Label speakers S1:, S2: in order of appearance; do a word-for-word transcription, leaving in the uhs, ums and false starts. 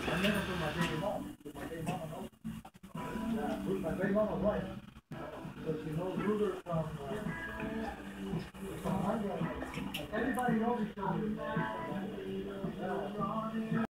S1: I never put my baby mom. But my baby mama knows. Yeah, my baby mama's wife. So she knows Ruger from, uh, from Hungary. Everybody knows each other. Yeah.